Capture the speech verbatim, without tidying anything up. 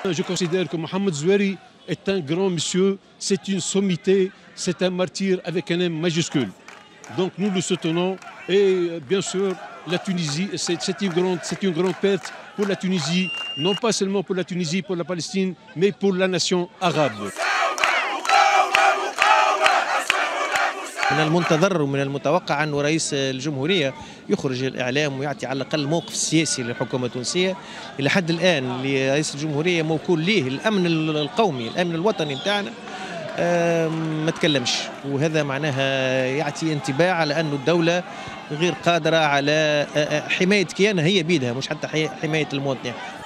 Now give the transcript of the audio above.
Je considère que Mohamed Zouari est un grand monsieur, c'est une sommité, c'est un martyr avec un M majuscule. Donc nous le soutenons et bien sûr la Tunisie, c'est une grande, c'est une grande perte pour la Tunisie, non pas seulement pour la Tunisie, pour la Palestine, mais pour la nation arabe. من المنتظر ومن المتوقع أن رئيس الجمهورية يخرج الإعلام ويعطي على الأقل موقف سياسي للحكومة التونسية. إلى حد الآن رئيس الجمهورية موكول ليه الأمن القومي، الأمن الوطني بتاعنا، ما تكلمش، وهذا معناها يعطي انطباع على أن الدولة غير قادرة على حماية كيانها هي بيدها، مش حتى حماية المواطنين.